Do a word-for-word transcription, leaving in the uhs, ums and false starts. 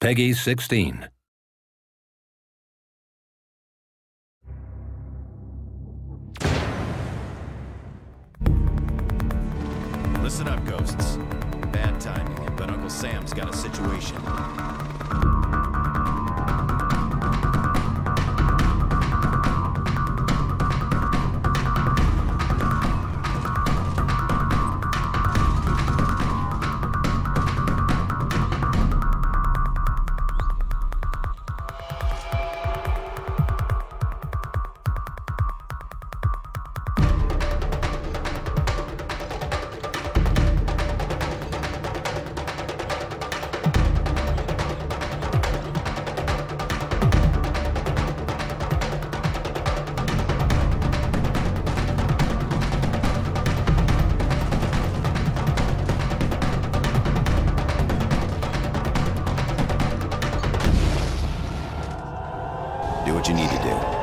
Peggy sixteen. Listen up, ghosts. Bad timing, but Uncle Sam's got a situation. Do what you need to do.